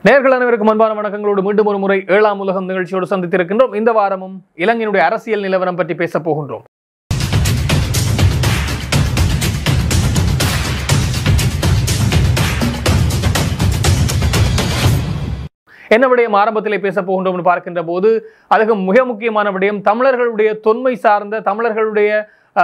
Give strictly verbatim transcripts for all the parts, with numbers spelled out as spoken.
நேயர்கள் அனைவருக்கும் அன்பான வணக்கங்களோடு மீண்டும் ஒரு முறை ஏழாம் உலகம் நிகழ்ச்சியோடு சந்தித்திருக்கின்றோம். இந்த வாரமும் இலங்கையினுடைய அரசியல் நிலவரம் பற்றி பேச போகின்றோம். என்ன விடயம் ஆரம்பத்திலே பேச போகின்றோம் என்று பார்க்கின்ற போது அதுக்கு மிக முக்கியமான விடயம் தமிழர்களுடைய தொன்மை சார்ந்த தமிழர்களுடைய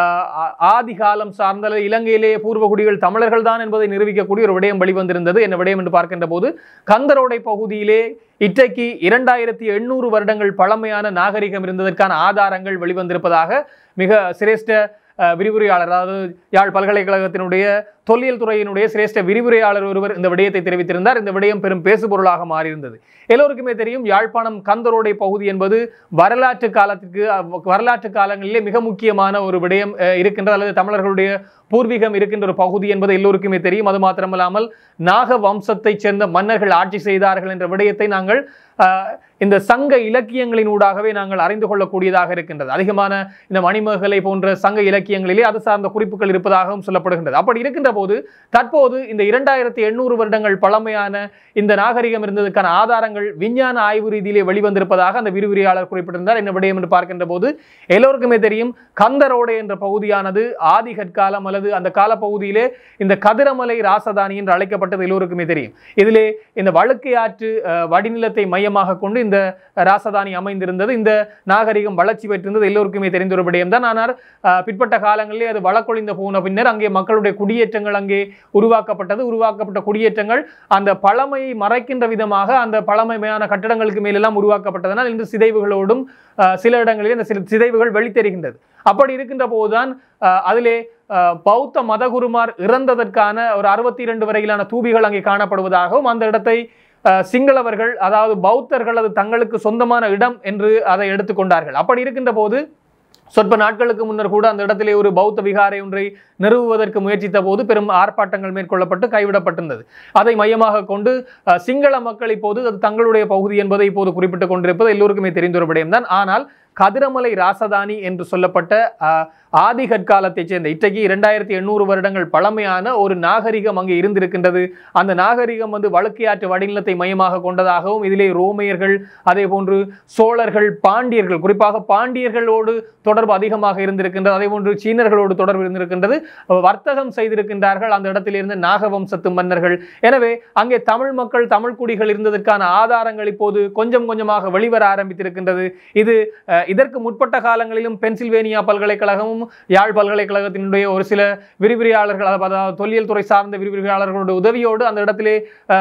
ஆதி காலம் சார்ந்த இலங்கையிலேயே பூர்வகுடிகள் தமிழர்கள் தான் என்பதை நிரூபிக்கக்கூடிய ஒரு விடயம் வெளிவந்திருந்தது. என்ன விடயம் என்று பார்க்கின்ற போது கந்தரோடை பகுதியிலே இன்றைக்கு இரண்டாயிரத்தி எண்ணூறு வருடங்கள் பழமையான நாகரிகம் இருந்ததற்கான ஆதாரங்கள் வெளிவந்திருப்பதாக மிக சிரேஷ்ட விரிவுரையாளர், அதாவது யாழ் பல்கலைக்கழகத்தினுடைய தொல்லியல் துறையினுடைய சிரேஷ்ட விரிவுரையாளர் ஒருவர் இந்த விடயத்தை தெரிவித்திருந்தார். இந்த விடயம் பெரும் பேசுபொருளாக மாறியிருந்தது. எல்லோருக்குமே தெரியும், யாழ்ப்பாணம் கந்தரோடை பகுதி என்பது வரலாற்று காலத்துக்கு வரலாற்று காலங்களிலே மிக முக்கியமான ஒரு விடயம் இருக்கின்றது, அல்லது தமிழர்களுடைய பூர்வீகம் இருக்கின்ற ஒரு பகுதி என்பது எல்லோருக்குமே தெரியும். அது மாத்திரமல்லாமல் நாக வம்சத்தை சேர்ந்த மன்னர்கள் ஆட்சி செய்தார்கள் என்ற விடயத்தை நாங்கள் இந்த சங்க இலக்கியங்களின் ஊடாகவே நாங்கள் அறிந்து கொள்ளக்கூடியதாக இருக்கின்றது. அதிகமான இந்த மணிமேகலை போன்ற சங்க இலக்கியங்களிலே அது சார்ந்த குறிப்புகள் இருப்பதாகவும் சொல்லப்படுகின்றது. அப்படி இருக்கின்ற போது தற்போது இந்த இரண்டாயிரத்தி எண்ணூறு வருடங்கள் பழமையான இந்த நாகரிகம் இருந்ததற்கான ஆதாரங்கள் விஞ்ஞான ஆய்வு ரீதியிலே வெளிவந்திருப்பதாக அந்த விரிவுரையாளர் குறிப்பிட்டிருந்தார். என்ன விடயம் என்று பார்க்கின்ற போது எல்லோருக்குமே தெரியும், கந்தரோடை என்ற பகுதியானது ஆதி கற்காலம் அல்லது அந்த கால பகுதியிலே இந்த கதிரமலை ராசதானி என்று அழைக்கப்பட்டது எல்லோருக்குமே தெரியும். இதிலே இந்த வழுக்கையாற்று வடிநிலத்தை மையமாக கொண்டு இந்த ராசதானி அமைந்திருந்தது. இந்த நாகரிகம் வளர்ச்சி பெற்றிருந்தது எல்லோருக்குமே தெரிந்த ஒரு விடயம் தான். ஆனால் பிற்பட்ட காலங்களிலே அது வழக்கொழிந்து போன பின்னர் அங்கே மக்களுடைய குடியேற்றங்கள் அங்கே உருவாக்கப்பட்டது. உருவாக்கப்பட்ட குடியேற்றங்கள் அந்த பழமையை மறைக்கின்ற விதமாக அந்த பழமையான கட்டடங்களுக்கு மேலெல்லாம் உருவாக்கப்பட்டதனால் இன்று சிதைவுகளோடும் சில இடங்களில் இந்த சில சிதைவுகள் வெளித்தெரிகின்றது. அப்படி இருக்கின்ற போதுதான் அதிலே பௌத்த மதகுருமார் இறந்ததற்கான ஒரு அறுபத்தி இரண்டு வரையிலான தூபிகள் அங்கே காணப்படுவதாகவும் அந்த இடத்தை சிங்களவர்கள், அதாவது பௌத்தர்கள், அது தங்களுக்கு சொந்தமான இடம் என்று அதை எடுத்துக்கொண்டார்கள். அப்படி இருக்கின்ற போது சொற்ப நாட்களுக்கு முன்னர் கூட அந்த இடத்திலே ஒரு பௌத்த விகாரை ஒன்றை நிறுவுவதற்கு முயற்சித்த போது பெரும் ஆர்ப்பாட்டங்கள் மேற்கொள்ளப்பட்டு கைவிடப்பட்டிருந்தது. அதை மையமாக கொண்டு சிங்கள மக்கள் இப்போது அது தங்களுடைய பகுதி என்பதை இப்போது குறிப்பிட்டுக் கொண்டிருப்பது எல்லோருக்குமே தெரிந்த ஒரு விடயம்தான். ஆனால் கதிரமலை ராசதானி என்று சொல்லப்பட்ட ஆதி கற்காலத்தை சேர்ந்த இன்றைக்கு இரண்டாயிரத்தி எண்ணூறு வருடங்கள் பழமையான ஒரு நாகரிகம் அங்கே இருந்திருக்கின்றது. அந்த நாகரிகம் வந்து வழுக்கையாற்று வடிநிலத்தை மையமாக கொண்டதாகவும் இதிலே ரோமையர்கள், அதே போன்று சோழர்கள், பாண்டியர்கள், குறிப்பாக பாண்டியர்களோடு தொடர்பு அதிகமாக இருந்திருக்கின்றது. அதே போன்று சீனர்களோடு தொடர்பு இருந்திருக்கின்றது. வர்த்தகம் செய்திருக்கின்றார்கள் அந்த இடத்தில் இருந்த நாகவம்சத்து மன்னர்கள். எனவே அங்கே தமிழ் மக்கள், தமிழ் குடிகள் இருந்ததற்கான ஆதாரங்கள் இப்போது கொஞ்சம் கொஞ்சமாக வெளிவர ஆரம்பித்திருக்கின்றது. இது இதற்கு முற்பட்ட காலங்களிலும் பென்சில்வேனியா பல்கலைக்கழகமும் யாழ் பல்கலைக்கழகத்தினுடைய ஒரு சில விரிவுரையாளர்கள், அதாவது தொல்லியல் துறை சார்ந்த விரிவுரையாளர்களுடைய உதவியோடு அந்த இடத்திலே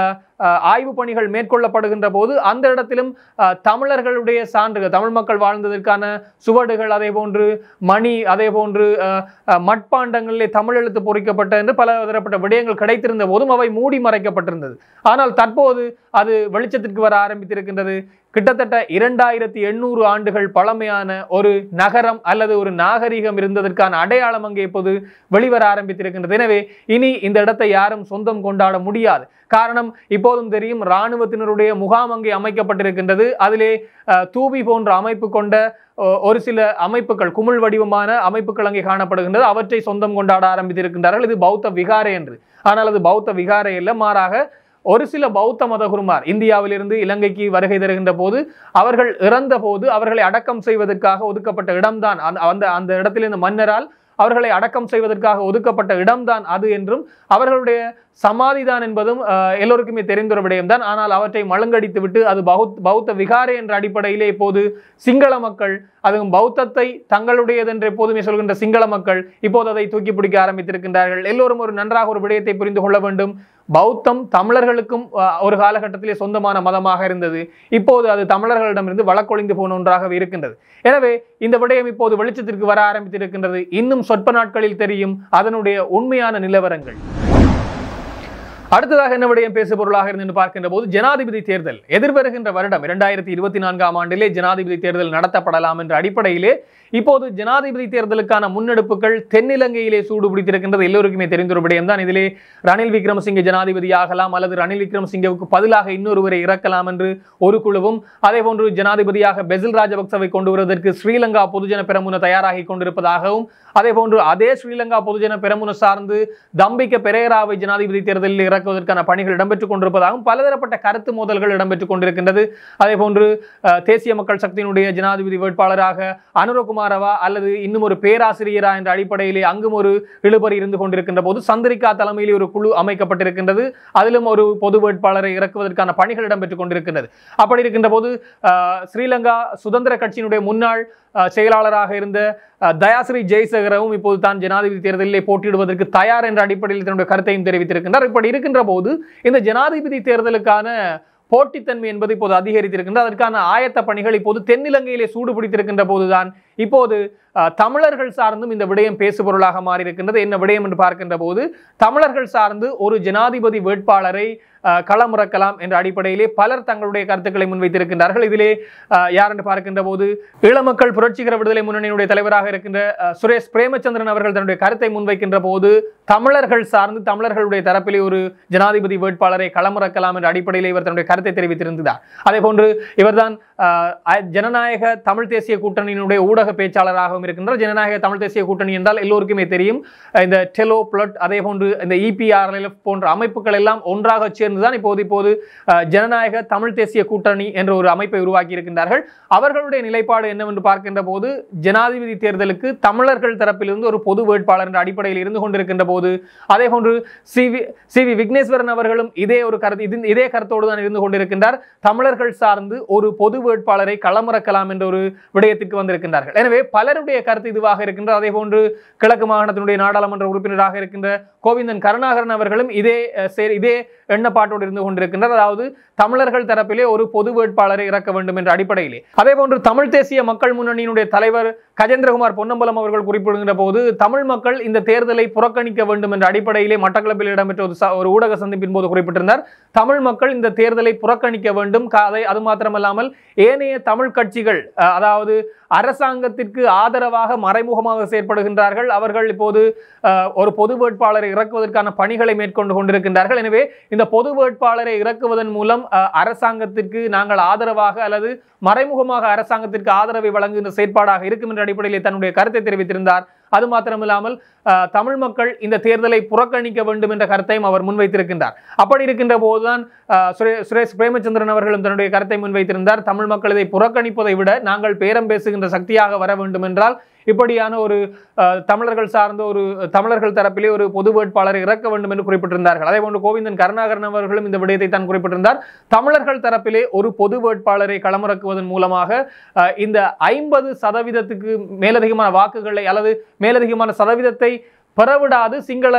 ஆய்வு பணிகள் மேற்கொள்ளப்படுகின்ற போது அந்த இடத்திலும் தமிழர்களுடைய சான்றுகள், தமிழ் மக்கள் வாழ்ந்ததற்கான சுவடுகள், அதே போன்று மணி, அதே போன்று மட்பாண்டங்களிலே தமிழ் எழுத்து பொறிக்கப்பட்ட என்று பல தரப்பட்ட விடயங்கள் கிடைத்திருந்த போதும் அவை மூடி மறைக்கப்பட்டிருந்தது. ஆனால் தற்போது அது வெளிச்சத்திற்கு வர ஆரம்பித்திருக்கின்றது. கிட்டத்தட்ட இரண்டாயிரத்தி எண்ணூறு ஆண்டுகள் பழமையான ஒரு நகரம் அல்லது ஒரு நாகரிகம் இருந்ததற்கான அடையாளம் அங்கே இப்போது வெளிவர ஆரம்பித்திருக்கின்றது. எனவே இனி இந்த இடத்தை யாரும் சொந்தம் கொண்டாட முடியாது. காரணம், இப்போதும் தெரியும், இராணுவத்தினருடைய முகாம் அங்கே அமைக்கப்பட்டிருக்கின்றது. அதிலே தூவி போன்ற அமைப்பு கொண்ட ஒரு சில அமைப்புகள், குமிழ் வடிவமான அமைப்புகள் அங்கே காணப்படுகின்றது. அவற்றை சொந்தம் கொண்டாட ஆரம்பித்திருக்கின்றார்கள். இது பௌத்த விகாரை என்று. ஆனால் அது பௌத்த விகாரை அல்ல, மாறாக ஒரு சில பௌத்த மதகுருமார் இந்தியாவிலிருந்து இலங்கைக்கு வருகை தருகின்ற போது அவர்கள் இறந்த போது அவர்களை அடக்கம் செய்வதற்காக ஒதுக்கப்பட்ட இடம்தான் அந்த அந்த இடத்தில் இந்த மன்னரால் அவர்களை அடக்கம் செய்வதற்காக ஒதுக்கப்பட்ட இடம்தான் அது என்றும், அவர்களுடைய சமாதிதான் என்பதும் எல்லோருக்குமே தெரிந்த ஒரு விடயம்தான். ஆனால் அவற்றை மழுங்கடித்து விட்டு அது பௌத் பௌத்த விகாரை என்ற அடிப்படையிலே இப்போது சிங்கள மக்கள், அதுவும் பௌத்தத்தை தங்களுடையது என்று எப்போதுமே சொல்கின்ற சிங்கள மக்கள் இப்போது அதை தூக்கி பிடிக்க ஆரம்பித்திருக்கின்றார்கள். எல்லோரும் ஒரு நன்றாக ஒரு விடயத்தை புரிந்து கொள்ள வேண்டும். பௌத்தம் தமிழர்களுக்கும் ஒரு காலகட்டத்திலே சொந்தமான மதமாக இருந்தது. இப்போது அது தமிழர்களிடமிருந்து வழக்கொழிந்து போன ஒன்றாகவே இருக்கின்றது. எனவே இந்த விடயம் இப்போது வெளிச்சத்திற்கு வர ஆரம்பித்திருக்கின்றது. இன்னும் சொற்ப நாட்களில் தெரியும் அதனுடைய உண்மையான நிலவரங்கள். அடுத்ததாக என்ன விடயம் பேசு பொருளாக இருந்து பார்க்கின்ற போது ஜனாதிபதி தேர்தல் எதிர்வருகின்ற வருடம் இரண்டாயிரத்தி இருபத்தி நான்காம் ஆண்டிலே ஜனாதிபதி தேர்தல் நடத்தப்படலாம் என்ற அடிப்படையிலே இப்போது ஜனாதிபதி தேர்தலுக்கான முன்னெடுப்புகள் தென்னிலங்கையிலே சூடு பிடித்திருக்கின்றது. எல்லோருக்குமே தெரிந்த ஒரு விடயம் தான். இதிலே ரணில் விக்ரமசிங்கே ஜனாதிபதி ஆகலாம் அல்லது ரணில் விக்ரமசிங்கவுக்கு பதிலாக இன்னொருவரை இறக்கலாம் என்று ஒரு குழுவும், அதே போன்று ஜனாதிபதியாக பெசில் ராஜபக்சவை கொண்டு வருவதற்கு ஸ்ரீலங்கா பொதுஜன பெரமுன தயாராகி கொண்டிருப்பதாகவும், அதே போன்று அதே ஸ்ரீலங்கா பொதுஜன பெரமுன சார்ந்து தம்பிக்க பெரேராவை ஜனாதிபதி தேர்தலில் இறக்குவதற்கான பணிகள் இடம்பெற்றுக் கொண்டிருப்பதாகவும் பலதரப்பட்ட கருத்து மோதல்கள் இடம்பெற்றுக் கொண்டிருக்கின்றது. அதே போன்று தேசிய மக்கள் சக்தியினுடைய ஜனாதிபதி வேட்பாளராக அனுரகுமாரவா அல்லது இன்னும் ஒரு பேராசிரியரா என்ற அடிப்படையிலே அங்கும் ஒரு இழுபறி இருந்து கொண்டிருக்கின்ற போது சந்திரிகா தலைமையில் ஒரு குழு அமைக்கப்பட்டிருக்கின்றது. அதிலும் ஒரு பொது வேட்பாளரை இறக்குவதற்கான பணிகள் இடம்பெற்றுக் கொண்டிருக்கின்றது. அப்படி இருக்கின்ற போது ஸ்ரீலங்கா சுதந்திர கட்சியினுடைய முன்னாள் செயலாளராக இருந்த தயாஸ்ரீ ஜெயசேகரவும் இப்போது தான் ஜனாதிபதி தேர்தலிலே போட்டியிடுவதற்கு தயார் என்ற அடிப்படையில் தன்னுடைய கருத்தையும் தெரிவித்திருக்கின்றார். இப்படி இருக்கின்ற போது இந்த ஜனாதிபதி தேர்தலுக்கான போட்டித்தன்மை என்பது இப்போது அதிகரித்திருக்கின்றது. அதற்கான ஆயத்த பணிகள் இப்போது தென்னிலங்கையிலே சூடு பிடித்திருக்கின்ற போதுதான் இப்போது தமிழர்கள் சார்ந்தும் இந்த விடயம் பேசுபொருளாக மாறியிருக்கின்றது. என்ன விடயம் என்று பார்க்கின்ற போது தமிழர்கள் சார்ந்து ஒரு ஜனாதிபதி வேட்பாளரை களமிறக்கலாம் என்ற அடிப்படையிலே பலர் தங்களுடைய கருத்துக்களை முன்வைத்திருக்கின்றார்கள். இதிலே யார் என்று பார்க்கின்ற போது ஈழமக்கள் புரட்சிகர விடுதலை முன்னணியினுடைய தலைவராக இருக்கின்ற சுரேஷ் பிரேமச்சந்திரன் அவர்கள் தன்னுடைய கருத்தை முன்வைக்கின்ற போது தமிழர்கள் சார்ந்து தமிழர்களுடைய தரப்பிலே ஒரு ஜனாதிபதி வேட்பாளரை களமிறக்கலாம் என்ற அடிப்படையிலே இவர் தன்னுடைய கருத்தை தெரிவித்திருந்தார். அதே போன்று இவர்தான் ஜனநாயக தமிழ் தேசிய கூட்டணியினுடைய ஊடக பேச்சாளராகவும் இருக்கின்றார். ஜனநாயக தமிழ் தேசிய கூட்டணி என்றால் எல்லோருக்குமே தெரியும். இந்த டெலோ பிளட் அதே போன்று இந்த இபிஆர்எல்எஃப் போன்ற அமைப்புகள் எல்லாம் ஒன்றாக சேர்ந்துதான் இப்போது இப்போது ஜனநாயக தமிழ் தேசிய கூட்டணி என்ற ஒரு அமைப்பை உருவாக்கி இருக்கின்றார்கள். அவர்களுடைய நிலைப்பாடு என்னவென்று பார்க்கின்ற போது ஜனாதிபதி தேர்தலுக்கு தமிழர்கள் தரப்பிலிருந்து ஒரு பொது வேட்பாளர் என்ற அடிப்படையில் இருந்து கொண்டிருக்கின்ற போது அதே போன்று C V C V Wigneswaran அவர்களும் இதே ஒரு கருத்து இதே கருத்தோடு தான் இருந்து கொண்டிருக்கின்றார். தமிழர்கள் சார்ந்து ஒரு பொது வேட்பாளரை களமிறக்கலாம் என்ற ஒரு விடயத்திற்கு வந்திருக்கின்றார்கள். எனவே பலருடைய கருத்து இதுவாக இருக்கின்றது. அதே போன்று கிழக்கு மாகாணத்தினுடைய நாடாளுமன்ற உறுப்பினராக இருக்கின்ற கோவிந்தன் கருணாகரன் அவர்களும் இதே இதே எண்ணப்பாட்டோடு இருந்து கொண்டிருக்கின்றார். அதாவது தமிழர்கள் தரப்பிலே ஒரு பொது வேட்பாளரை இறக்க வேண்டும் என்ற அடிப்படையிலே. அதே போன்று தமிழ் தேசிய மக்கள் முன்னணியினுடைய தலைவர் கஜேந்திரகுமார் பொன்னம்பலம் அவர்கள் குறிப்பிடுகின்ற போது தமிழ் மக்கள் இந்த தேர்தலை புறக்கணிக்க வேண்டும் என்ற அடிப்படையிலே மட்டக்களப்பில் இடம்பெற்ற ஒரு ஊடக சந்திப்பின் போது குறிப்பிட்டிருந்தார். தமிழ் மக்கள் இந்த தேர்தலை புறக்கணிக்க வேண்டும். அது மாத்திரமல்லாமல் ஏனைய தமிழ் கட்சிகள் அதாவது அரசாங்கத்திற்கு ஆதரவாக மறைமுகமாக செயற்படுகின்றார்கள். அவர்கள் இப்போது ஒரு பொது வேட்பாளரை இறக்குவதற்கான பணிகளை மேற்கொண்டு கொண்டிருக்கின்றார்கள். எனவே இந்த பொது வேட்பாளரை இறக்குவதன் மூலம் அரசாங்கத்திற்கு நாங்கள் ஆதரவாக அல்லது மறைமுகமாக அரசாங்கத்திற்கு ஆதரவை வழங்குகின்ற செயற்பாடாக இருக்கும் என்ற அடிப்படையில் தன்னுடைய கருத்தை தெரிவித்திருந்தார். அது மாத்திரமில்லாமல் தமிழ் மக்கள் இந்த தேர்தலை புறக்கணிக்க வேண்டும் என்ற கருத்தையும் அவர் முன்வைத்திருக்கின்றார். அப்படி இருக்கின்ற போதுதான் சுரேஷ் பிரேமச்சந்திரன் அவர்களும் தன்னுடைய கருத்தை முன்வைத்திருந்தார். தமிழ் மக்கள் இதை புறக்கணிப்பதை விட நாங்கள் பேரம் பேசுகின்ற சக்தியாக வர வேண்டும் என்றால் இப்படியான ஒரு தமிழர்கள் சார்ந்த ஒரு தமிழர்கள் தரப்பிலே ஒரு பொது வேட்பாளரை இறக்க வேண்டும் என்று குறிப்பிட்டிருந்தார்கள். அதே போன்று கோவிந்தன் கருணாகரன் அவர்களும் இந்த விடயத்தை தான் குறிப்பிட்டிருந்தார். தமிழர்கள் தரப்பிலே ஒரு பொது வேட்பாளரை களமிறக்குவதன் மூலமாக இந்த ஐம்பது சதவீதத்துக்கு மேலதிகமான வாக்குகளை அல்லது மேலதிகமான சதவீதத்தை பெறவிடாது சிங்கள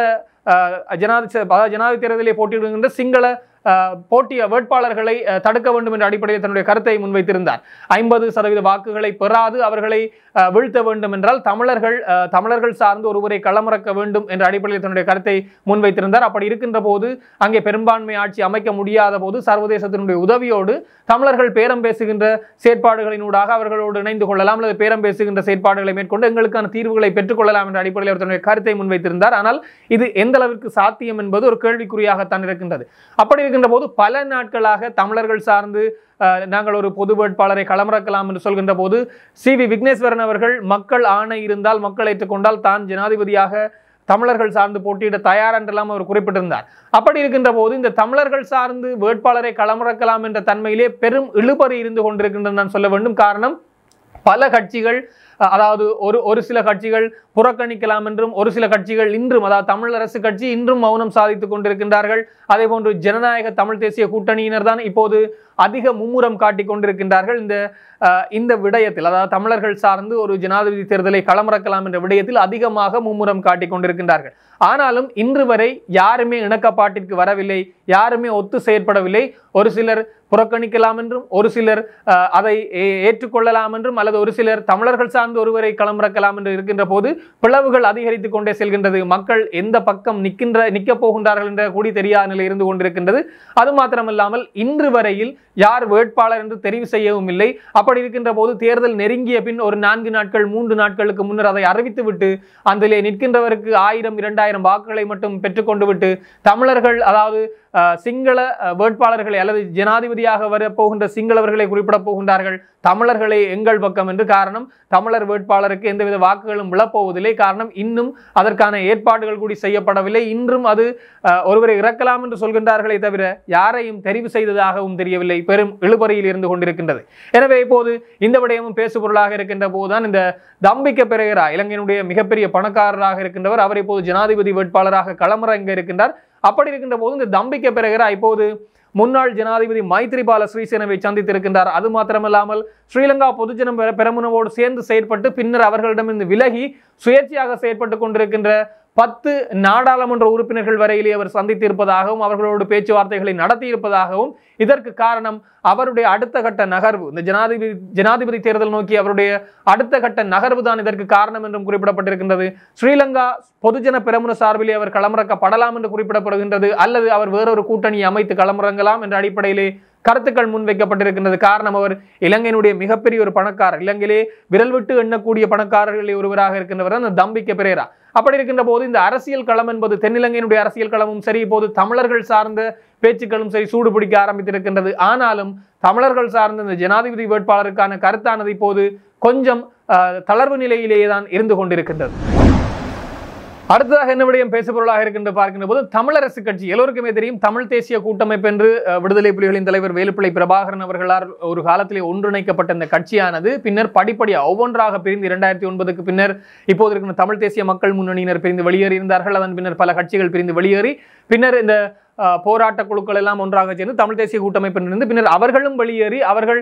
ஜனாதிபதி ஜனாதிபதி தேர்தலிலே போட்டியிடுகின்ற சிங்கள போட்டிய வேட்பாளர்களை தடுக்க வேண்டும் என்ற அடிப்படையில் தன்னுடைய கருத்தை முன்வைத்திருந்தார். ஐம்பது சதவீத வாக்குகளை பெறாது அவர்களை வீழ்த்த வேண்டும் என்றால் தமிழர்கள் தமிழர்கள் சார்ந்து ஒருவரை களமிறக்க வேண்டும் என்ற அடிப்படையில் தன்னுடைய கருத்தை முன்வைத்திருந்தார். அப்படி இருக்கின்ற போது அங்கே பெரும்பான்மை ஆட்சி அமைக்க முடியாத போது சர்வதேசத்தினுடைய உதவியோடு தமிழர்கள் பேரம் பேசுகின்ற செயற்பாடுகளினூடாக அவர்களோடு இணைந்து கொள்ளலாம் அல்லது பேரம் பேசுகின்ற செயற்பாடுகளை மேற்கொண்டு எங்களுக்கான தீர்வுகளை பெற்றுக்கொள்ளலாம் என்ற அடிப்படையில் அவர் தன்னுடைய கருத்தை முன்வைத்திருந்தார். ஆனால் இது எந்த அளவிற்கு சாத்தியம் என்பது ஒரு கேள்விக்குறியாகத்தான் இருக்கின்றது. அப்படி இருக்கின்ற போது பல நாட்களாக தமிழர்கள் சார்ந்து நாங்கள் ஒரு பொது வேட்பாளரை களமிறக்கலாம் என்று சொல்கின்ற போது சி வி விக்னேஸ்வரன் அவர்கள் மக்கள் ஆணை இருந்தால் மக்கள் ஏற்றுக்கொண்டால் தான் ஜனாதிபதியாக தமிழர்கள் சார்ந்து போட்டியிட தயார் என்றெல்லாம் அவர் குறிப்பிட்டிருந்தார். அப்படி இருக்கின்ற போது இந்த தமிழர்கள் சார்ந்து வேட்பாளரை களமிறக்கலாம் என்ற தன்மையிலே பெரும் இழுபறி இருந்து கொண்டிருக்கின்றது நான் சொல்ல வேண்டும். காரணம் பல கட்சிகள் அதாவது ஒரு ஒரு சில கட்சிகள் புறக்கணிக்கலாம் என்றும் ஒரு சில கட்சிகள் இன்றும் அதாவது தமிழ் அரசு கட்சி இன்றும் மௌனம் சாதித்துக் கொண்டிருக்கின்றார்கள். அதே போன்று ஜனநாயக தமிழ் தேசிய கூட்டணியினர் தான் இப்போது அதிக மும்முரம் காட்டிக் கொண்டிருக்கின்றார்கள். இந்த இந்த விடயத்தில் அதாவது தமிழர்கள் சார்ந்து ஒரு ஜனாதிபதி தேர்தலை களமிறக்கலாம் என்ற விடயத்தில் அதிகமாக மும்முரம் காட்டிக் கொண்டிருக்கின்றார்கள். ஆனாலும் இன்று வரை யாருமே இணக்கப்பாட்டிற்கு வரவில்லை, யாருமே ஒத்து செயற்படவில்லை. ஒரு சிலர் புறக்கணிக்கலாம் என்றும் ஒரு சிலர் அதை ஏற்றுக்கொள்ளலாம் என்றும் அல்லது ஒரு சிலர் தமிழர்கள் சார்ந்து ஒருவரை களமிறக்கலாம் என்று இருக்கின்ற போது பிளவுகள் அதிகரித்துக் கொண்டே செல்கின்றது. மக்கள் எந்த பக்கம் நிற்கின்ற நிற்க போகின்றார்கள் என்ற கூடி தெரியாத நிலை இருந்து கொண்டிருக்கின்றது. அது மாத்திரமல்லாமல் இன்று வரையில் யார் வேட்பாளர் என்று தெரிவு செய்யவும் இல்லை. அப்படி இருக்கின்ற போது தேர்தல் நெருங்கிய பின் ஒரு நான்கு நாட்கள் மூன்று நாட்களுக்கு முன்னர் அதை அறிவித்து விட்டு அதிலே நிற்கின்றவருக்கு ஆயிரம் இரண்டாயிரம் வாக்குகளை மட்டும் பெற்றுக்கொண்டு விட்டு தமிழர்கள் அதாவது சிங்கள வேட்பாளர்களை அல்லது ஜனாதிபதியாக வரப்போகின்ற சிங்களவர்களை குறிப்பிட போகின்றார்கள், தமிழர்களை எங்கள் பக்கம் என்று. காரணம், தமிழர் வேட்பாளருக்கு எந்தவித வாக்குகளும் விழப்போவதில்லை. காரணம், இன்னும் அதற்கான ஏற்பாடுகள் கூடி செய்யப்படவில்லை. இன்றும் அது ஒருவரை இறக்கலாம் என்று சொல்கின்றார்களே தவிர யாரையும் தெரிவு செய்ததாகவும் தெரியவில்லை. பெரும் இழுபறியில் இருந்து கொண்டிருக்கின்றது. எனவே இப்போது இந்த விடயமும் பேசுபொருளாக இருக்கின்ற போதுதான் இந்த தம்பிக்க பெரேரா, இலங்கையினுடைய மிகப்பெரிய பணக்காரராக இருக்கின்றவர், அவர் இப்போது ஜனாதிபதி வேட்பாளராக களமிறங்க இருக்கின்றார். அப்படி இருக்கின்ற போது இந்த தம்பிக்க பெரேரா இப்போது முன்னாள் ஜனாதிபதி மைத்ரிபால சிறிசேனவை சந்தித்திருக்கின்றார். அது மாத்திரமல்லாமல் ஸ்ரீலங்கா பொதுஜன பெரமுனவோடு சேர்ந்து செயற்பட்டு பின்னர் அவர்களிடமிருந்து விலகி சுயேட்சையாக செயற்பட்டுக் கொண்டிருக்கின்ற பத்து நாடாளுமன்ற உறுப்பினர்கள் வரையிலே அவர் சந்தித்திருப்பதாகவும் அவர்களோடு பேச்சுவார்த்தைகளை நடத்தியிருப்பதாகவும், இதற்கு காரணம் அவருடைய அடுத்த கட்ட நகர்வு, இந்த ஜனாதிபதி ஜனாதிபதி தேர்தல் நோக்கி அவருடைய அடுத்த கட்ட நகர்வு தான் இதற்கு காரணம் என்றும் குறிப்பிடப்பட்டிருக்கின்றது. ஸ்ரீலங்கா பொதுஜன பெரமுன சார்பிலே அவர் களமிறக்கப்படலாம் என்று குறிப்பிடப்படுகின்றது, அல்லது அவர் வேறொரு கூட்டணி அமைத்து களமிறங்கலாம் என்ற அடிப்படையிலே கருத்துக்கள் முன்வைக்கப்பட்டிருக்கின்றது. காரணம், அவர் இலங்கையினுடைய மிகப்பெரிய ஒரு பணக்காரர், இலங்கையிலே விரல் விட்டு எண்ணக்கூடிய பணக்காரர்களில் ஒருவராக இருக்கின்றவர் அந்த தம்பிக்க பெரேரா. அப்படி இருக்கின்ற போது இந்த அரசியல் களம் என்பது தென்னிலங்கையினுடைய அரசியல் களமும் சரி, இப்போது தமிழர்கள் சார்ந்த பேச்சுக்களும் சரி சூடு பிடிக்க ஆரம்பித்திருக்கின்றது. ஆனாலும் தமிழர்கள் சார்ந்த இந்த ஜனாதிபதி வேட்பாளருக்கான கருத்தானது இப்போது கொஞ்சம் தளர்வு நிலையிலேயே தான் இருந்து கொண்டிருக்கின்றது. அடுத்ததாக என்ன விடயம் பேசுபொருளாக இருக்கின்ற பார்க்கின்ற போது தமிழரசு கட்சி, எல்லோருக்குமே தெரியும் தமிழ் தேசிய கூட்டமைப்பு என்று விடுதலை புலிகளின் தலைவர் வேலுப்பிள்ளை பிரபாகரன் அவர்களால் ஒரு காலத்திலே ஒன்றிணைக்கப்பட்ட இந்த கட்சியானது பின்னர் படிப்படியாக ஒவ்வொன்றாக பிரிந்து இரண்டாயிரத்தி ஒன்பதுக்கு பின்னர் இப்போது இருக்கின்ற தமிழ் தேசிய மக்கள் முன்னணியினர் பிரிந்து வெளியேறி இருந்தார்கள். அதன் பின்னர் பல கட்சிகள் பிரிந்து வெளியேறி பின்னர் இந்த போராட்ட குழுக்கள் எல்லாம் ஒன்றாக சேர்ந்து தமிழ் தேசிய கூட்டமைப்பிலிருந்து பின்னர் அவர்களும் வெளியேறி அவர்கள்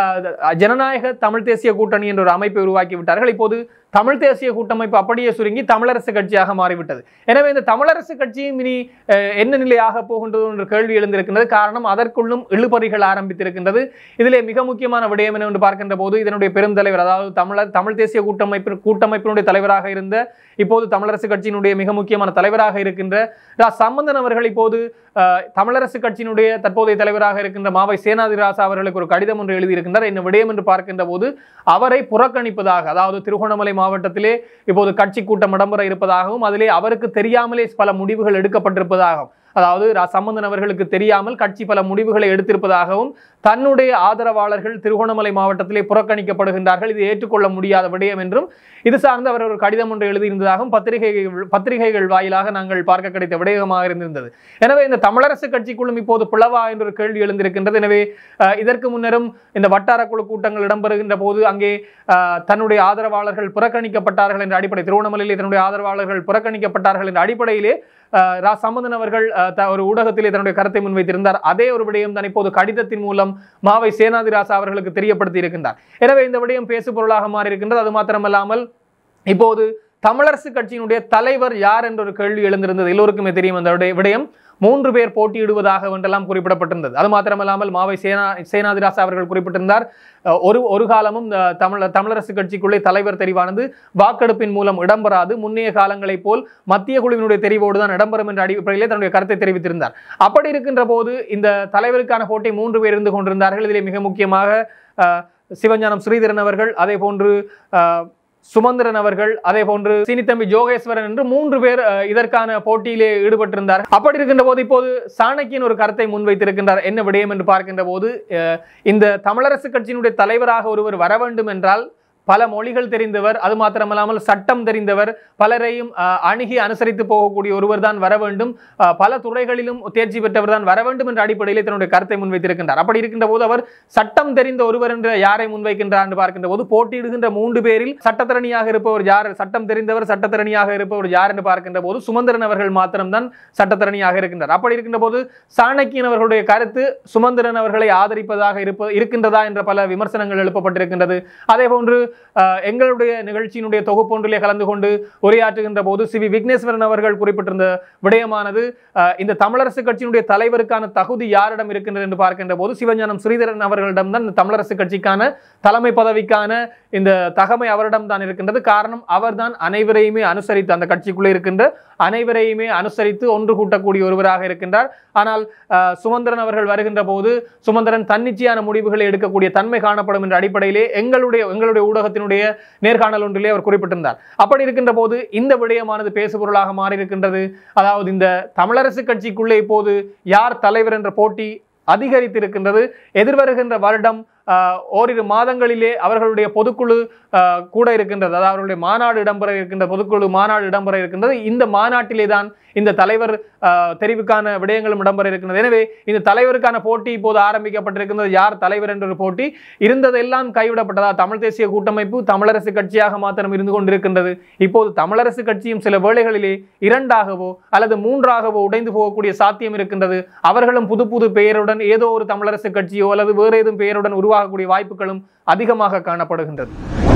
ஜனநாயக தமிழ் தேசிய கூட்டணி என்ற ஒரு அமைப்பை உருவாக்கி விட்டார்கள். இப்போது தமிழ் தேசிய கூட்டமைப்பு அப்படியே சுருங்கி தமிழரசு கட்சியாக மாறிவிட்டது. எனவே இந்த தமிழரசு கட்சியும் இனி என்ன நிலையாக போகின்றது என்ற கேள்வி எழுந்திருக்கின்றது. காரணம், அதற்குள்ளும் இழுபறிகள் ஆரம்பித்திருக்கின்றது. இதிலே மிக முக்கியமான விடயம் என்னவென்று பார்க்கின்ற போது இதனுடைய பெருந்தலைவர், அதாவது தமிழர் தமிழ் தேசிய கூட்டமைப்பு கூட்டமைப்பினுடைய தலைவராக இருந்த இப்போது தமிழரசு கட்சியினுடைய மிக முக்கியமான தலைவராக இருக்கின்ற ரா சம்பந்தன் அவர்கள் இப்போது தமிழரசு கட்சியினுடைய தற்போதைய தலைவராக இருக்கின்ற மாவை சேனாதிராசா அவர்களுக்கு ஒரு கடிதம் ஒன்று எழுதியிருக்கின்றார். என்ன விடயம் என்று பார்க்கின்ற போது அவரை புறக்கணிப்பதாக, அதாவது திருகோணமலை மாவட்டத்திலே இப்போது கட்சி கூட்டம் இடம்பெற இருப்பதாகவும் அதிலே அவருக்கு தெரியாமலே பல முடிவுகள் எடுக்கப்பட்டிருப்பதாகவும், அதாவது சம்பந்தன் அவர்களுக்கு தெரியாமல் கட்சி பல முடிவுகளை எடுத்திருப்பதாகவும், தன்னுடைய ஆதரவாளர்கள் திருகோணமலை மாவட்டத்திலே புறக்கணிக்கப்படுகின்றார்கள், இது ஏற்றுக்கொள்ள முடியாத விடயம் என்றும் இது சார்ந்து அவர் ஒரு கடிதம் ஒன்று எழுதியிருந்ததாகவும் பத்திரிகைகள் பத்திரிகைகள் வாயிலாக நாங்கள் பார்க்க கிடைத்த விடயமாக இருந்திருந்தது. எனவே இந்த தமிழரசு கட்சிக்குள்ளும் இப்போது பிளவா என்ற ஒரு கேள்வி எழுந்திருக்கின்றது. எனவே இதற்கு முன்னரும் இந்த வட்டார குழு கூட்டங்கள் இடம்பெறுகின்ற போது அங்கே தன்னுடைய ஆதரவாளர்கள் புறக்கணிக்கப்பட்டார்கள் என்ற அடிப்படை, திருவண்ணாமலையிலே தன்னுடைய ஆதரவாளர்கள் புறக்கணிக்கப்பட்டார்கள் என்ற அடிப்படையிலே ரா சம்பந்தன் அவர்கள் ஒரு ஊடகத்திலே தன்னுடைய கருத்தை முன்வைத்திருந்தார். அதே ஒரு விடயம் தான் இப்போது கடிதத்தின் மூலம் மாவை சேனாதிராசா அவர்களுக்கு தெரியப்படுத்தி இருக்கின்றார். எனவே இந்த விடயம் பேசு பொருளாக மாறி இருக்கின்றது. அது மாத்திரமல்லாமல் இப்போது தமிழரசு கட்சியினுடைய தலைவர் யார் என்ற ஒரு கேள்வி எழுந்திருந்தது. எல்லோருக்குமே தெரியும் அந்த விடயம். மூன்று பேர் போட்டியிடுவதாக என்றெல்லாம் குறிப்பிடப்பட்டிருந்தது. அது மாத்திரமல்லாமல் மாவை சேனா சேனாதிராசா அவர்கள் குறிப்பிட்டிருந்தார், ஒரு ஒரு காலமும் தமிழ் தமிழரசு கட்சிக்குள்ளே தலைவர் தெரிவானது வாக்கெடுப்பின் மூலம் இடம்பெறாது, முன்னைய காலங்களை போல் மத்திய குழுவினுடைய தெரிவோடு தான் இடம்பெறும் என்ற அடிப்படையிலே தன்னுடைய கருத்தை தெரிவித்திருந்தார். அப்படி இருக்கின்ற போது இந்த தலைவருக்கான போட்டி மூன்று பேர் இருந்து கொண்டிருந்தார்கள். இதிலே மிக முக்கியமாக சிவஞானம் ஸ்ரீதரன் அவர்கள், அதே போன்று சுமந்திரன் அவர்கள், அதே போன்று சீனித்தம்பி ஜோகேஸ்வரன் என்று மூன்று பேர் இதற்கான போட்டியிலே ஈடுபட்டிருந்தார். அப்படி இருக்கின்ற போது இப்போது சாணக்கியன் ஒரு கருத்தை முன்வைத்திருக்கின்றார். என்ன விடயம் என்று பார்க்கின்ற போது இந்த தமிழரசு கட்சியினுடைய தலைவராக ஒருவர் வர வேண்டும் என்றால் பல மொழிகள் தெரிந்தவர், அது மாத்திரமல்லாமல் சட்டம் தெரிந்தவர், பலரையும் அணுகி அனுசரித்து போகக்கூடிய ஒருவர் தான் வர வேண்டும், பல துறைகளிலும் தேர்ச்சி பெற்றவர் தான் வர வேண்டும் என்ற அடிப்படையில் தன்னுடைய கருத்தை முன்வைத்திருக்கின்றார். அப்படி இருக்கின்ற போது அவர் சட்டம் தெரிந்த ஒருவர் என்று யாரை முன்வைக்கின்றார் என்று பார்க்கின்ற போது போட்டியிடுகின்ற மூன்று பேரில் சட்டத்தரணியாக இருப்பவர் யார், சட்டம் தெரிந்தவர் சட்டத்தரணியாக இருப்பவர் யார் என்று பார்க்கின்ற போது சுமந்திரன் அவர்கள் மாத்திரம்தான் சட்டத்தரணியாக இருக்கின்றார். அப்படி இருக்கின்ற போது சாணக்கியன் அவர்களுடைய கருத்து சுமந்திரன் அவர்களை ஆதரிப்பதாக இருப்ப இருக்கின்றதா என்ற பல விமர்சனங்கள் எழுப்பப்பட்டிருக்கின்றது. அதே போன்று எங்களுடைய நிகழ்ச்சியினுடைய தொகுப்பொன்றிலே கலந்து கொண்டு உரையாற்றுகின்ற போது சி வி விக்னேஸ்வரன் அவர்கள் குறிப்பிட்டிருந்த விடயமானது இந்த தமிழரசு கட்சியினுடைய தலைவருக்கான தகுதி யாரிடம் இருக்கின்றது என்று பார்க்கின்ற போது சிவஞானம் ஸ்ரீதரன் அவர்களிடம் தான் இந்த தமிழரசு கட்சிக்கான தலைமை பதவிக்கான இந்த தகமை அவரிடம் தான் இருக்கின்றது. காரணம், அவர் தான் அனைவரையுமே அனுசரித்து அந்த கட்சிக்குள்ளே இருக்கின்ற அனைவரையுமே அனுசரித்து ஒன்று கூட்டக்கூடிய ஒருவராக இருக்கின்றார். ஆனால் சுமந்திரன் அவர்கள் வருகின்ற போது சுமந்திரன் தன்னிச்சையான முடிவுகளை எடுக்கக்கூடிய தன்மை காணப்படும் என்ற அடிப்படையிலே எங்களுடைய எங்களுடைய ஊடக ஊடகத்தினுடைய நேர்காணல் ஒன்றிலே அவர் குறிப்பிட்டிருந்தார். அப்படி இருக்கின்ற போது இந்த விடயமானது பேசுபொருளாக மாறி இருக்கின்றது. அதாவது இந்த தமிழரசு கட்சிக்குள்ளே இப்போது யார் தலைவர் என்ற போட்டி அதிகரித்திருக்கின்றது. எதிர்வருகின்ற வருடம் ஓரிரு மாதங்களிலே அவர்களுடைய பொதுக்குழு கூட இருக்கின்றது. அதாவது அவர்களுடைய மாநாடு இடம்பெற இருக்கின்ற பொதுக்குழு மாநாடு இடம்பெற இருக்கின்றது. இந்த மாநாட்டிலே தான் இந்த தலைவர் தெரிவுக்கான விடயங்களும் இடம்பெற இருக்கின்றது. எனவே இந்த தலைவருக்கான போட்டி இப்போது ஆரம்பிக்கப்பட்டிருக்கின்றது. யார் தலைவர் என்ற ஒரு போட்டி இருந்ததெல்லாம் கைவிடப்பட்டதா? தமிழ் தேசிய கூட்டமைப்பு தமிழரசு கட்சியாக மாத்திரம் இருந்து கொண்டிருக்கின்றது. இப்போது தமிழரசு கட்சியும் சில வேளைகளிலே இரண்டாகவோ அல்லது மூன்றாகவோ உடைந்து போகக்கூடிய சாத்தியம் இருக்கின்றது. அவர்களும் புது புது பெயருடன் ஏதோ ஒரு தமிழரசு கட்சியோ அல்லது வேறு ஏதும் பெயருடன் உருவாகக்கூடிய வாய்ப்புகளும் அதிகமாக காணப்படுகின்றது.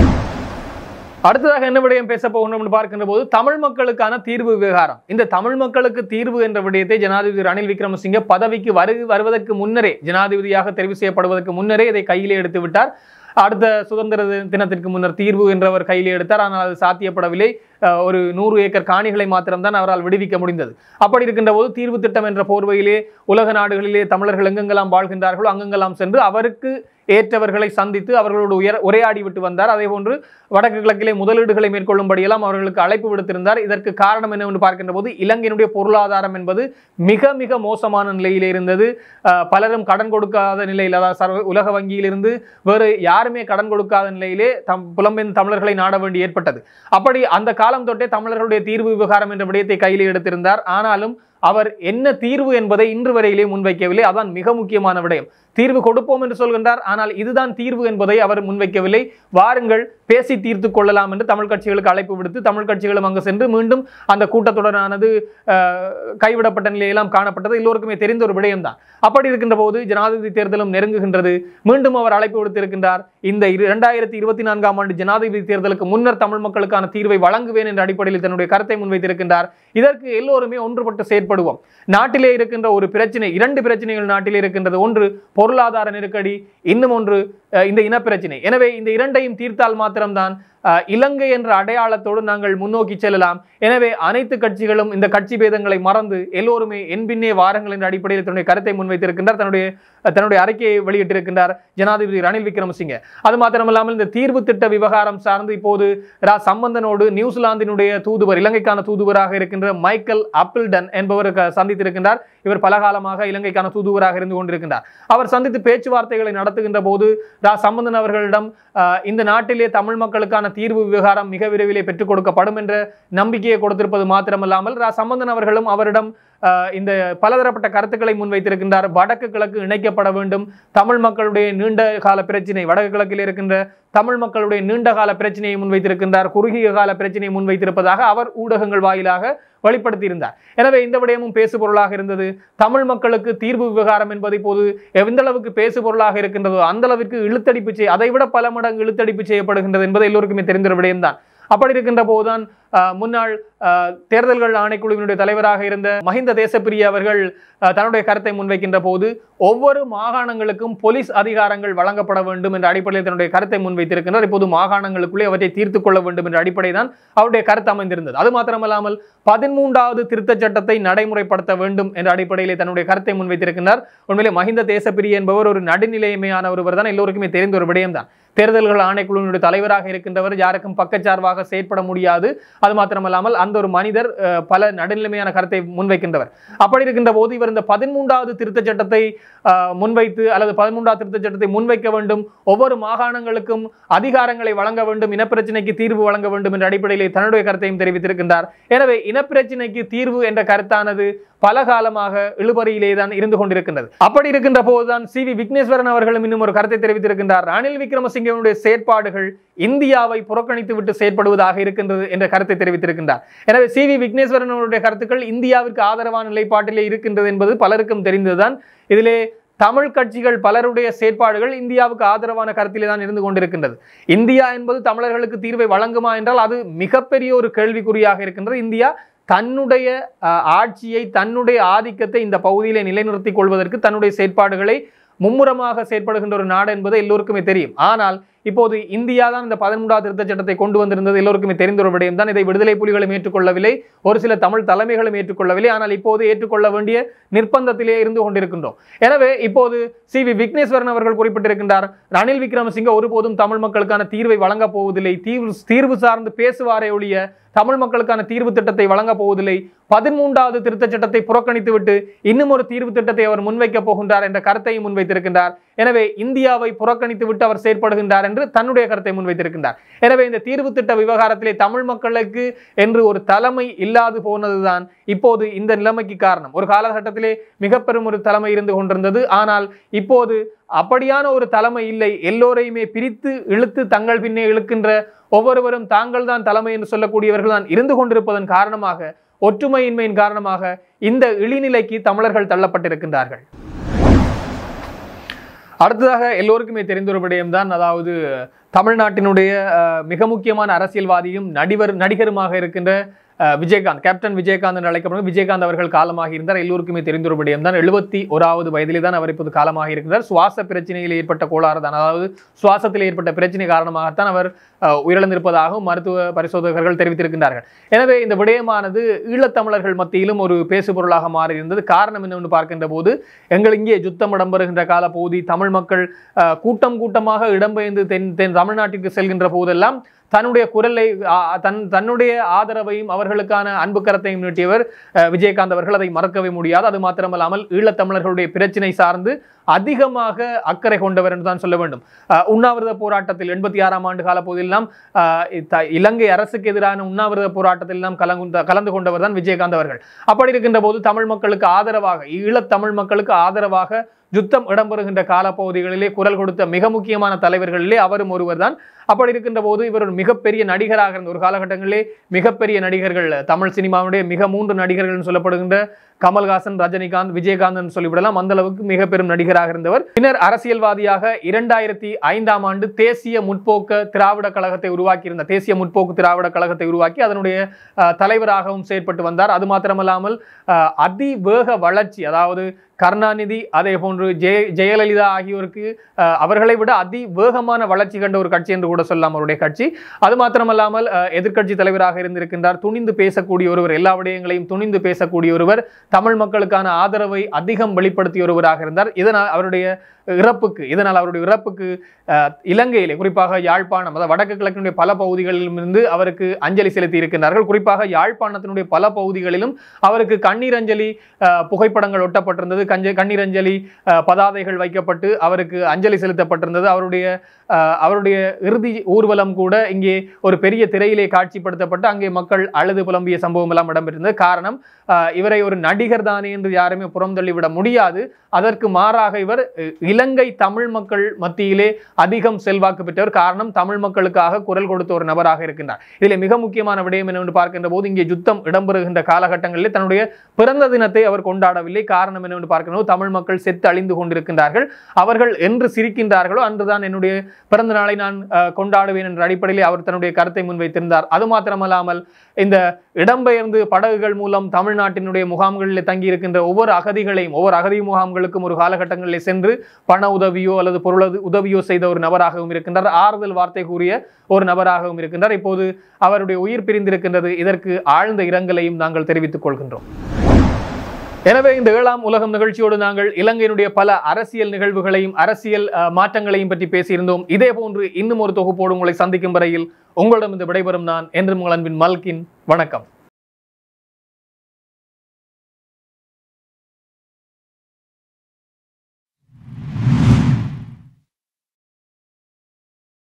அடுத்ததாக என்ன விடயம் பேச போகணும் என்று பார்க்கின்ற போது தமிழ் மக்களுக்கான தீர்வு விவகாரம். இந்த தமிழ் மக்களுக்கு தீர்வு என்ற விடயத்தை ஜனாதிபதி ரணில் விக்ரமசிங்கே பதவிக்கு வரு வருவதற்கு முன்னரே ஜனாதிபதியாக தெரிவு செய்யப்படுவதற்கு முன்னரே இதை கையிலே எடுத்து விட்டார். அடுத்த சுதந்திர தினத்திற்கு முன்னர் தீர்வு என்றவர் கையிலே எடுத்தார். ஆனால் அது சாத்தியப்படவில்லை. ஒரு நூறு ஏக்கர் காணிகளை மாத்திரம்தான் அவரால் விடுவிக்க முடிந்தது. அப்படி இருக்கின்ற போது தீர்வு திட்டம் என்ற போர்வையிலே உலக நாடுகளிலே தமிழர்கள் எங்கெங்கெல்லாம் வாழ்கின்றார்களோ அங்கெங்கெல்லாம் சென்று அவருக்கு ஏற்றவர்களை சந்தித்து அவர்களோடு உயர் உரையாடி விட்டு வந்தார். அதே போன்று வடக்கு கிழக்கிலே முதலீடுகளை மேற்கொள்ளும்படியெல்லாம் அவர்களுக்கு அழைப்பு விடுத்திருந்தார். இதற்கு காரணம் என்னவென்று பார்க்கின்ற போது இலங்கையினுடைய பொருளாதாரம் என்பது மிக மிக மோசமான நிலையில் இருந்தது. பலரும் கடன் கொடுக்காத நிலையில், அதாவது உலக வங்கியிலிருந்து வேறு யாருமே கடன் கொடுக்காத நிலையிலே தம் புலம்பெயர்ந்த தமிழர்களை நாட வேண்டி ஏற்பட்டது. அப்படி அந்த காலம் தொட்டே தமிழர்களுடைய தீர்வு விவகாரம் என்ற விடயத்தை கையில் எடுத்திருந்தார். ஆனாலும் அவர் என்ன தீர்வு என்பதை இன்று வரையிலே முன்வைக்கவில்லை. அதான் மிக முக்கியமான விடயம். தீர்வு கொடுப்போம் என்று சொல்கின்றார், ஆனால் இதுதான் தீர்வு என்பதை அவர் முன்வைக்கவில்லை. வாருங்கள் பேசி தீர்த்து கொள்ளலாம் என்று தமிழ் கட்சிகளுக்கு அழைப்பு விடுத்து தமிழ் கட்சிகளும் அங்கு சென்று மீண்டும் அந்த கூட்டத்தொடரானது கைவிடப்பட்ட நிலையெல்லாம் காணப்பட்டது. எல்லோருக்குமே தெரிந்த ஒரு விடயம்தான். அப்படி இருக்கின்ற போது ஜனாதிபதி தேர்தலும் நெருங்குகின்றது. மீண்டும் அவர் அழைப்பு விடுத்திருக்கின்றார். இந்த இரண்டாயிரத்தி இருபத்தி நான்காம் ஆண்டு ஜனாதிபதி தேர்தலுக்கு முன்னர் தமிழ் மக்களுக்கான தீர்வை வழங்குவேன் என்ற அடிப்படையில் தன்னுடைய கருத்தை முன்வைத்திருக்கின்றார். இதற்கு எல்லோருமே ஒன்றுபட்டு செயற்படுவோம். நாட்டிலே இருக்கின்ற ஒரு பிரச்சனை, இரண்டு பிரச்சனைகள் நாட்டிலே இருக்கின்றது. ஒன்று பொருளாதார நெருக்கடி, இன்னும் ஒன்று இந்த இனப்பிரச்சனை. எனவே இந்த இரண்டையும் தீர்த்தால் மாத்திரம்தான் இலங்கை என்ற அடையாளத்தோடு நாங்கள் முன்னோக்கி செல்லலாம். எனவே அனைத்து கட்சிகளும் இந்த கட்சி பேதங்களை மறந்து எல்லோருமே என்பின்னே வாரங்கள் என்ற அடிப்படையில் தன்னுடைய கருத்தை முன்வைத்திருக்கின்றார். தன்னுடைய தன்னுடைய அறிக்கையை வெளியிட்டிருக்கின்றார் ஜனாதிபதி ரணில் விக்ரமசிங்கே. அது மாத்திரமல்லாமல் இந்த தீர்வு திட்ட விவகாரம் சார்ந்து இப்போது ரா சம்பந்தனோடு நியூசிலாந்தினுடைய தூதுவர், இலங்கைக்கான தூதுவராக இருக்கின்ற மைக்கேல் அப்பிள்டன் என்பவர் சந்தித்திருக்கின்றார். இவர் பலகாலமாக இலங்கைக்கான தூதுவராக இருந்து கொண்டிருக்கின்றார். அவர் சந்தித்து பேச்சுவார்த்தைகளை நடத்துகின்ற போது ரா சம்பந்தன் அவர்களிடம் இந்த நாட்டிலே தமிழ் மக்களுக்கான தீர்வு விவகாரம் மிக விரைவிலே பெற்றுக் கொடுக்கப்படும் என்ற நம்பிக்கையை கொடுத்திருப்பது மாத்திரமல்லாமல் ரா சம்பந்தன் அவர்களும் அவரிடம் இந்த பலதரப்பட்ட கருத்துக்களை முன்வைத்திருக்கின்றார். வடக்கு கிழக்கு இணைக்கப்பட வேண்டும், தமிழ் மக்களுடைய நீண்ட கால பிரச்சனை, வடக்கு கிழக்கில் இருக்கின்ற தமிழ் மக்களுடைய நீண்ட கால பிரச்சனையை முன்வைத்திருக்கின்றார். குறுகிய கால பிரச்சனையை முன்வைத்திருப்பதாக அவர் ஊடகங்கள் வாயிலாக வெளிப்படுத்தியிருந்தார். எனவே இந்த விடயமும் பேசு பொருளாக இருந்தது. தமிழ் மக்களுக்கு தீர்வு விவகாரம் என்பது இப்போது எந்த அளவுக்கு பேசு பொருளாக இருக்கின்றதோ அந்த அளவிற்கு இழுத்தடிப்பு செய் அதை விட பல மடங்கு இழுத்தடிப்பு செய்யப்படுகின்றது என்பது எல்லோருக்குமே தெரிந்த ஒரு விடயம்தான். அப்படி இருக்கின்ற போதுதான் முன்னாள் தேர்தல்கள் ஆணைக்குழுவினுடைய தலைவராக இருந்த மஹிந்த தேசப்பிரிய அவர்கள் தன்னுடைய கருத்தை முன்வைக்கின்ற போது ஒவ்வொரு மாகாணங்களுக்கும் போலீஸ் அதிகாரங்கள் வழங்கப்பட வேண்டும் என்ற அடிப்படையில் தன்னுடைய கருத்தை முன்வைத்திருக்கின்றார். இப்போது மாகாணங்களுக்குள்ளே அவற்றை தீர்த்து கொள்ள வேண்டும் என்ற அடிப்படை தான் அவருடைய கருத்து அமைந்திருந்தது. அது மாத்திரமல்லாமல் பதிமூன்றாவது திருத்த சட்டத்தை நடைமுறைப்படுத்த வேண்டும் என்ற அடிப்படையிலே தன்னுடைய கருத்தை முன்வைத்திருக்கின்றார். உண்மையிலே மஹிந்த தேசப்பிரிய என்பவர் ஒரு நடுநிலைமையான ஒருவர் தான், எல்லோருக்குமே தெரிந்த ஒரு விடயம்தான். தேர்தல்கள் ஆணைக்குழுவினுடைய தலைவராக இருக்கின்றவர் யாருக்கும் பக்கச்சார்பாக செயற்பட முடியாது. அது மாத்திரமல்லாமல் அந்த ஒரு மனிதர் பல நடுநிலைமையான கருத்தை முன்வைக்கின்றவர். அப்படி இருக்கின்ற போது இவர் இந்த பதிமூன்றாவது திருத்த சட்டத்தை முன்வைத்து அல்லது பதிமூன்றாவது திருத்த சட்டத்தை முன்வைக்க வேண்டும், ஒவ்வொரு மாகாணங்களுக்கும் அதிகாரங்களை வழங்க வேண்டும், இனப்பிரச்சனைக்கு தீர்வு வழங்க வேண்டும் என்ற அடிப்படையிலே தன்னுடைய கருத்தையும் தெரிவித்திருக்கின்றார். எனவே இனப்பிரச்சனைக்கு தீர்வு என்ற கருத்தானது பல காலமாக இழுபறியிலே தான் இருந்து கொண்டிருக்கின்றது. அப்படி இருக்கின்ற போதுதான் சி வி விக்னேஸ்வரன் அவர்களும் இன்னும் ஒரு கருத்தை தெரிவித்திருக்கின்றார். ரணில் விக்ரமசிங்கனுடைய செயற்பாடுகள் இந்தியாவை புறக்கணித்து விட்டு செயற்படுவதாக இருக்கின்றது என்ற கருத்தை தெரிவித்திருக்கின்றார். எனவே சி வி விக்னேஸ்வரன் அவருடைய கருத்துக்கள் இந்தியாவிற்கு ஆதரவான நிலைப்பாட்டிலே இருக்கின்றது என்பது பலருக்கும் தெரிந்ததுதான். இதிலே தமிழ் கட்சிகள் பலருடைய செயற்பாடுகள் இந்தியாவுக்கு ஆதரவான கருத்திலே தான் இருந்து கொண்டிருக்கின்றது. இந்தியா என்பது தமிழர்களுக்கு தீர்வை வழங்குமா என்றால் அது மிகப்பெரிய ஒரு கேள்விக்குறியாக இருக்கின்றது. இந்தியா தன்னுடைய ஆட்சியை, தன்னுடைய ஆதிக்கத்தை இந்த பகுதியிலே நிலைநிறுத்திக் கொள்வதற்கு தன்னுடைய செயற்பாடுகளை மும்முரமாக செயற்படுகின்ற ஒரு நாடு என்பது எல்லோருக்குமே தெரியும். ஆனால் இப்போது இந்தியா தான் இந்த பதிமூன்றாவது திருத்த சட்டத்தை கொண்டு வந்திருந்தது எல்லோருக்குமே தெரிந்த ஒரு விடயம் தான். இதை விடுதலை புலிகளும் ஏற்றுக்கொள்ளவில்லை, ஒரு சில தமிழ் தலைமைகளும் ஏற்றுக்கொள்ளவில்லை. ஆனால் இப்போது ஏற்றுக்கொள்ள வேண்டிய நிர்பந்தத்திலே இருந்து கொண்டிருக்கின்றோம். எனவே இப்போது சி வி விக்னேஸ்வரன் அவர்கள் குறிப்பிட்டிருக்கின்றார், ரணில் விக்ரமசிங்க ஒருபோதும் தமிழ் மக்களுக்கான தீர்வை வழங்கப் போவதில்லை, தீர்வு தீர்வு சார்ந்து பேசுவாரே ஒழிய தமிழ் மக்களுக்கான தீர்வு திட்டத்தை வழங்கப் போவதில்லை, பதிமூன்றாவது திருத்த சட்டத்தை புறக்கணித்து விட்டு இன்னும் ஒரு தீர்வு திட்டத்தை அவர் முன்வைக்கப் போகின்றார் என்ற கருத்தையும் முன்வைத்திருக்கின்றார். எனவே இந்தியாவை புறக்கணித்து விட்டு அவர் செயற்படுகின்றார் என்று தன்னுடைய கருத்தை முன்வைத்திருக்கின்றார். எனவே இந்த தீர்வு திட்ட விவகாரத்திலே தமிழ் மக்களுக்கு என்று ஒரு தலைமை இல்லாது போனதுதான் இப்போது இந்த நிலைமைக்கு காரணம். ஒரு காலகட்டத்திலே மிக பெரும் ஒரு தலைமை இருந்து கொண்டிருந்தது. ஆனால் இப்போது அப்படியான ஒரு தலைமை இல்லை. எல்லோரையுமே பிரித்து இழுத்து தங்கள் பின்னே இழுக்கின்ற ஒவ்வொருவரும் தாங்கள் தான் தலைமை என்று சொல்லக்கூடியவர்கள் தான் இருந்து கொண்டிருப்பதன் காரணமாக, ஒற்றுமையின்மையின் காரணமாக இந்த இழிநிலைக்கு தமிழர்கள் தள்ளப்பட்டிருக்கின்றார்கள். அடுத்ததாக எல்லோருக்குமே தெரிந்த ஒரு விடயம்தான், அதாவது தமிழ்நாட்டினுடைய மிக முக்கியமான அரசியல்வாதியும் நடிகர் நடிகருமாக இருக்கின்ற விஜயகாந்த், கேப்டன் விஜயகாந்த் என்று அழைக்கப்படும் விஜயகாந்த் அவர்கள் காலமாக இருந்தார். எல்லோருக்குமே தெரிந்த ஒரு விடயம் தான். எழுபத்தி ஓராவது வயதிலே தான் அவர் இப்போது காலமாக இருக்கிறார். சுவாச பிரச்சனையில் ஏற்பட்ட கோளாறு தான், அதாவது சுவாசத்தில் ஏற்பட்ட பிரச்சனை காரணமாகத்தான் அவர் உயிரிழந்திருப்பதாகவும் மருத்துவ பரிசோதகர்கள் தெரிவித்திருக்கின்றார்கள். எனவே இந்த விடயமானது ஈழத்தமிழர்கள் மத்தியிலும் ஒரு பேசுபொருளாக மாறியிருந்தது. காரணம் என்னவென்று பார்க்கின்ற போது, எங்கள் இங்கே யுத்தம் இடம்பெறுகின்ற கால பகுதி தமிழ் மக்கள் கூட்டம் கூட்டமாக இடம்பெயர்ந்து தென் தென் தமிழ்நாட்டிற்கு செல்கின்ற போதெல்லாம் தன்னுடைய குரலை தன் தன்னுடைய ஆதரவையும் அவர்களுக்கான அன்பு கரத்தையும் நீட்டியவர் விஜயகாந்த் அவர்கள். அதை மறக்கவே முடியாது. அது மாத்திரமல்லாமல் ஈழத்தமிழர்களுடைய பிரச்சினை சார்ந்து அதிகமாக அக்கறை கொண்டவர் என்று தான் சொல்ல வேண்டும். உண்ணாவிரத போராட்டத்தில் எண்பத்தி ஆறாம் ஆண்டு கால போதெல்லாம் இலங்கை அரசுக்கு எதிரான உண்ணாவிரத போராட்டத்தில் எல்லாம் கலந்து கலந்து கொண்டவர் தான் விஜயகாந்த் அவர்கள். அப்படி இருக்கின்ற போது தமிழ் மக்களுக்கு ஆதரவாக, ஈழத்தமிழ் மக்களுக்கு ஆதரவாக யுத்தம் இடம்பெறுகின்ற காலப்பகுதிகளிலே குரல் கொடுத்த மிக முக்கியமான தலைவர்களிலே அவரும் ஒருவர் தான். அப்படி இருக்கின்ற போது இவர் ஒரு மிகப்பெரிய நடிகராக இருந்த ஒரு காலகட்டங்களிலே மிகப்பெரிய நடிகர்கள், தமிழ் சினிமாவுடைய மிக மூன்று நடிகர்கள் சொல்லப்படுகின்ற கமல்ஹாசன், ரஜினிகாந்த், விஜயகாந்த் சொல்லிவிடலாம், அந்த அளவுக்கு மிக பெரும் நடிகராக இருந்தவர். பின்னர் அரசியல்வாதியாக இரண்டாயிரத்தி ஐந்தாம் ஆண்டு தேசிய முற்போக்கு திராவிட கழகத்தை உருவாக்கி இருந்த தேசிய முற்போக்கு திராவிட கழகத்தை உருவாக்கி அதனுடைய தலைவராகவும் செயற்பட்டு வந்தார். அது மாத்திரமல்லாமல் அதிவேக வளர்ச்சி, அதாவது கருணாநிதி அதே போன்று ஜெய ஜெயலலிதா ஆகியோருக்கு அவர்களை விட அதி வேகமான வளர்ச்சி கண்ட ஒரு கட்சி என்று கூட சொல்லலாம் அவருடைய கட்சி. அது மாத்திரமல்லாமல் எதிர்கட்சி தலைவராக இருந்திருக்கின்றார். துணிந்து பேசக்கூடிய ஒருவர், எல்லா விடயங்களையும் துணிந்து பேசக்கூடிய ஒருவர், தமிழ் மக்களுக்கான ஆதரவை அதிகம் வெளிப்படுத்திய ஒருவராக இருந்தார். இதனால் அவருடைய இறப்புக்கு இதனால் அவருடைய இறப்புக்கு இலங்கையிலே, குறிப்பாக யாழ்ப்பாணம், அதாவது வடக்கு கிழக்கினுடைய பல பகுதிகளிலும் இருந்து அவருக்கு அஞ்சலி செலுத்தி இருக்கின்றார்கள். குறிப்பாக யாழ்ப்பாணத்தினுடைய பல பகுதிகளிலும் அவருக்கு கண்ணீர் அஞ்சலி புகைப்படங்கள் ஒட்டப்பட்டிருந்தது, கஞ்ச கண்ணீர் அஞ்சலி பதாதைகள் வைக்கப்பட்டு அவருக்கு அஞ்சலி செலுத்தப்பட்டிருந்தது. அவருடைய அவருடைய இறுதி ஊர்வலம் கூட இங்கே ஒரு பெரிய திரையிலே காட்சிப்படுத்தப்பட்டு அங்கே மக்கள் அழுது புலம்பிய சம்பவம் எல்லாம் இடம்பெற்றிருந்தது. காரணம், இவரை ஒரு நடிகர் தானே என்று யாருமே புறம் தள்ளிவிட முடியாது. அதற்கு மாறாக இவர் இலங்கை தமிழ் மக்கள் மத்தியிலே அதிகம் செல்வாக்கு பெற்றவர். காரணம், தமிழ் மக்களுக்காக குரல் கொடுத்த ஒரு நபராக இருக்கின்றார். இதில் மிக முக்கியமான விடயம் என்னவென்று பார்க்கின்ற போது, இங்கே யுத்தம் இடம்பெறுகின்ற காலகட்டங்களிலே தன்னுடைய பிறந்த தினத்தை அவர் கொண்டாடவில்லை. காரணம் என்னவென்று பார்க்கின்ற போது, தமிழ் மக்கள் செத்து அழிந்து கொண்டிருக்கின்றார்கள். அவர்கள் என்று சிரிக்கின்றார்களோ அன்றுதான் என்னுடைய பிறந்த நாளை நான் கொண்டாடுவேன் என்ற அடிப்படையிலே அவர் தன்னுடைய கருத்தை முன்வைத்திருந்தார். அது மாத்திரமல்லாமல் இந்த இடம்பெயர்ந்து படகுகள் மூலம் தமிழ்நாட்டினுடைய முகாம்களில் தங்கி இருக்கின்ற ஒவ்வொரு அகதிகளையும், ஒவ்வொரு அகதி முகாம்களுக்கும் ஒரு காலகட்டங்களில் சென்று பண உதவியோ அல்லது பொருள் உதவியோ செய்த ஒரு நபராகவும் இருக்கின்றார். ஆறுதல் வார்த்தை கூறிய ஒரு நபராகவும் இருக்கின்றார். இப்போது அவருடைய உயிர் பிரிந்திருக்கின்றது. இதற்கு ஆழ்ந்த இரங்கலையும் நாங்கள் தெரிவித்துக் கொள்கின்றோம். எனவே இந்த ஏழாம் உலகம் நிகழ்ச்சியோடு நாங்கள் இலங்கையினுடைய பல அரசியல் நிகழ்வுகளையும் அரசியல் மாற்றங்களையும் பற்றி பேசியிருந்தோம். இதே போன்று இன்னும் ஒரு தொகுப்போடு உங்களை சந்திக்கும் வரையில் உங்களிடம் இந்த விடைபெறும் நான் என்று உங்கள் அன்பின் மல்கின். வணக்கம்.